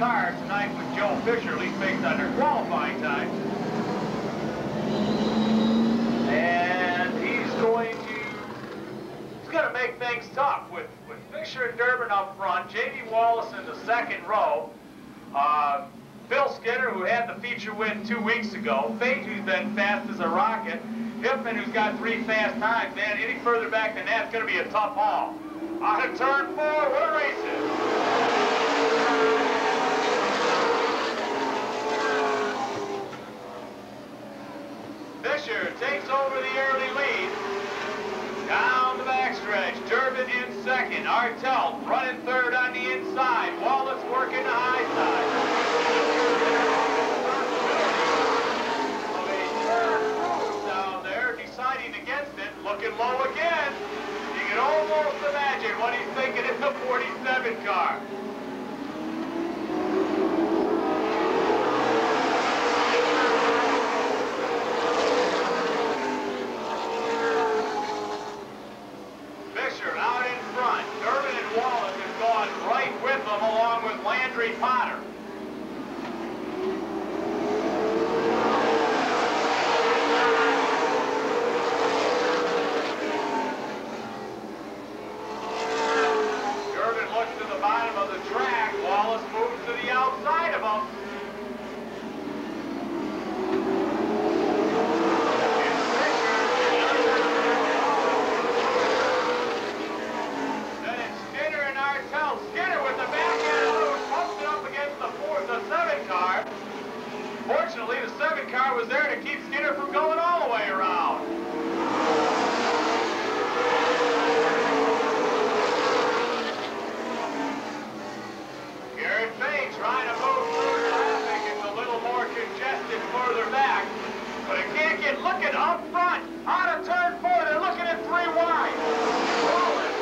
car tonight with Joe Fisher, at least based on their qualifying time. And he's going to make things tough with Fisher and Durbin up front, J.D. Wallace in the second row, Phil Skinner, who had the feature win 2 weeks ago, Fate, who's been fast as a rocket, Hiffman, who's got 3 fast times. Man, any further back than that's going to be a tough haul. On to turn 4, what a race is. Fisher takes over the early lead. Down the backstretch, Durbin in second. Artelt running third on the inside. Wallace working the high side. Down there, deciding against it, looking low again. You can almost imagine what he's thinking in the 47 car. Along with Landry Potter. Durbin looks to the bottom of the track. Wallace moves to the outside of him. Then it's Skinner and Artelt. Skinner with the back end loose, pumps it up against the 7 car. Fortunately, the 7 car was there to keep Skinner from going all the way around. Garrett Fay trying to move through traffic. It's a little more congested further back, but it can't get looking up front. Out of turn 4, they're looking at 3 wide. Wallace.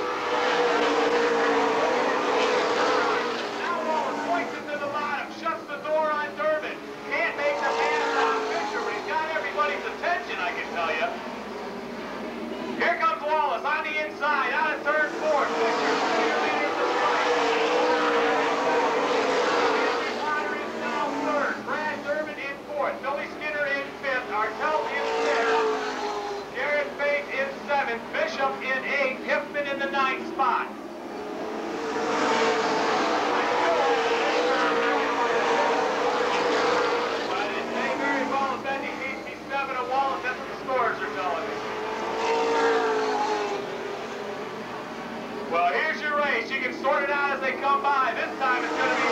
Now Wallace points it to the bottom, shuts the door on Durbin. Can't make the pass on Fisher, but he's got everybody's attention, I can tell you. Here comes Wallace on the inside, out of turn 4. Fisher, clear leader of the strike. Landry Potter is now third. Brad Durbin in fourth. Billy Skinner in fifth. Artelt in sixth. Garrett Fate in seventh. Bishop in eighth. Hiffman in the 9th spot. But it may very well have been the 7 of Wallace. That's what the scores are telling me. Well, here's your race. You can sort it out as they come by. This time it's going to be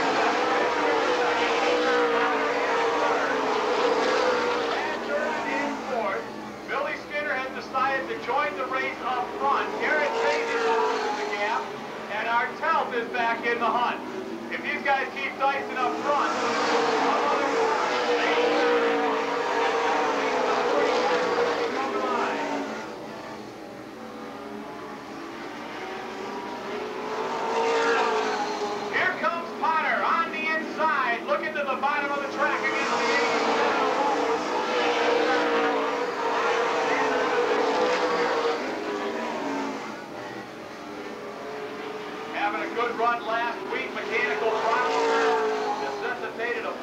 Brad Durbin in fourth. Billy Skinner has decided to join the race up front. Garrett Fate is closing the gap, and Artelt is back in the hunt. If these guys keep dicing up front, looking to the bottom of the track against the 87. Having a good run last week, mechanical problem necessitated a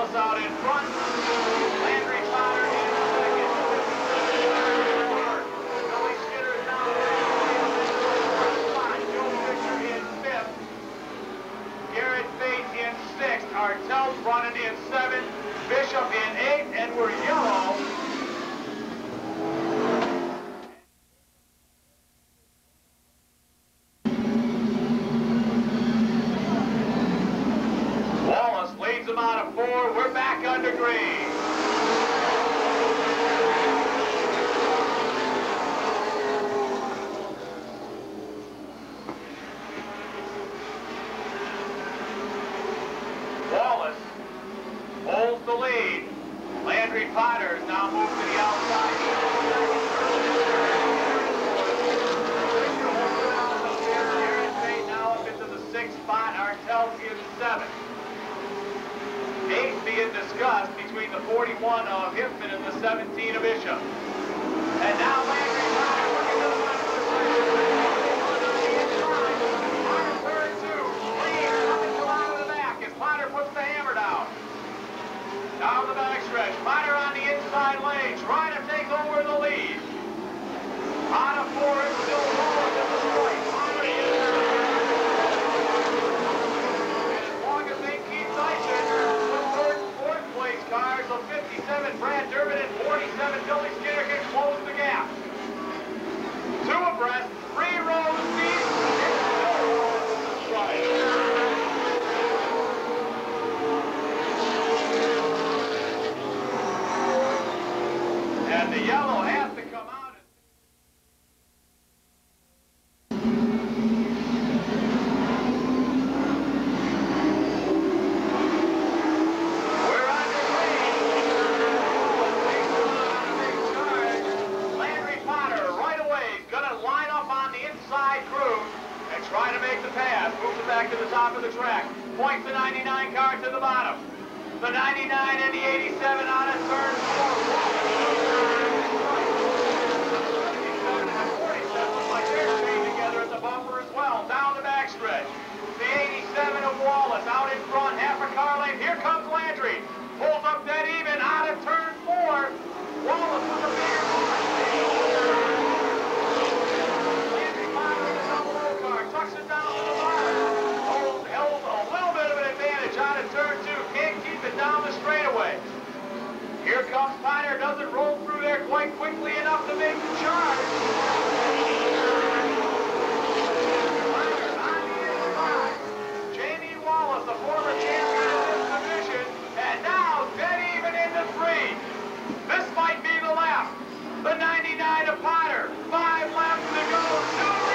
Wallace out in front. Landry Potter in second. Billy Skinner is now in Joe Fisher in fifth. Garrett Faith in sixth. Artell's running in seventh. Bishop in eighth, and we're yellow. Wallace leads them out of four. We're back under green. Wallace holds the lead. Landry Potter is now moved to the outside. Aaron Fate now up into the sixth spot. Artell's in seventh. Eighth being discussed between the 41 of Hiffman and the 17 of Bishop. And now Landry Potter looking to the left of the Potter third two. Lead coming to out of the back as Potter puts the hammer down. Down the backstretch. Potter on the inside lane trying to take over the lead. On a four, it's still Wallace at the point. Potter in and as long as they keep Tyson, the third and fourth place cars of 57 Brad Durbin and 47 Billy Skinner can close the gap. Two abreast, 3 rows deep, and still Wallace in the stride. And the yellow has to come out. We're under green. On a big charge. Landry Potter right away is going to line up on the inside groove and try to make the pass. Moves it back to the top of the track. Points the 99 car to the bottom. The 99 and the 87 on a turn 4. Bumper as well, down the backstretch. The 87 of Wallace out in front, half a car length. Here comes Landry. Pulls up dead even out of turn 4. Wallace with a bigger car. Landry Potter in the double O car, tucks it down to the bottom. Held a little bit of an advantage out of turn 2. Can't keep it down the straightaway. Here comes Potter, doesn't roll through there quite quickly enough to make the charge. The former champion of this division, and now dead even into 3. This might be the lap. The 99 of Potter. 5 laps to go. 2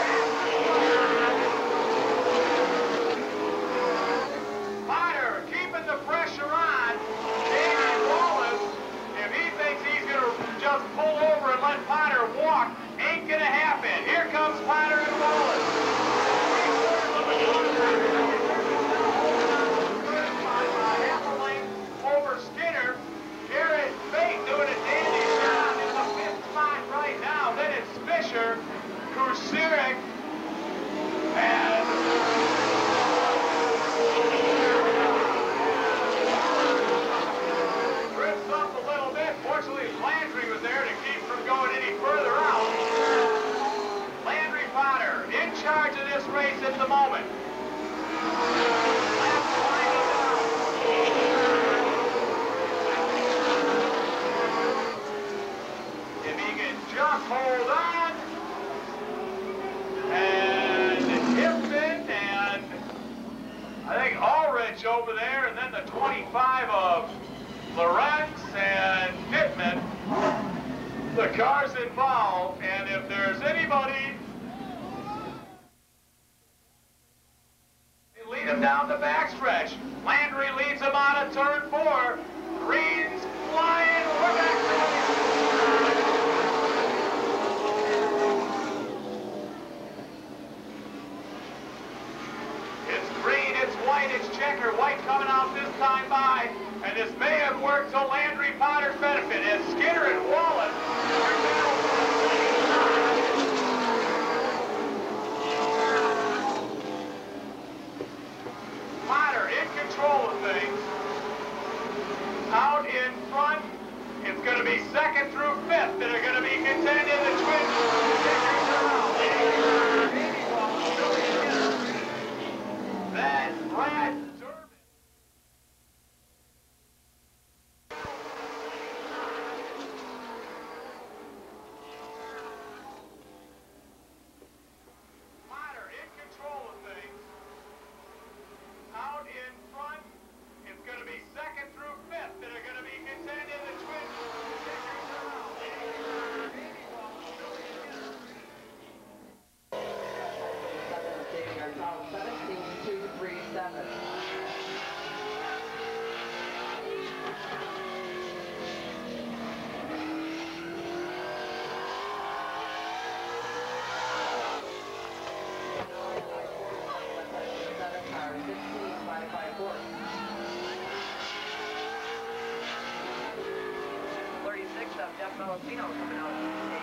leaders. Potter keeping the pressure on. Jamie Wallace, if he thinks he's going to just pull over and let Potter walk, ain't going to happen. Here comes Potter and Wallace. Over Skinner. Garrett Fate doing a dandy job in the 5th spot right now. Then it's Fisher, Kusirik, and drifts up a little bit. Fortunately, Landry was there to keep from going any further out. Landry Potter in charge of this race at the moment. Just hold on, and Hiffman, and I think Ulrich over there, and then the 25 of Lorenz and Pittman, the cars involved, and if there's anybody, they lead him down the backstretch. Landry leads him out of turn 4. Green's flying, we're back to White, it's checker. White coming out this time by, and this may have worked to Landry Potter's benefit as Skinner and Wallace are battle. Potter in control of things. Jeff Valentino coming out.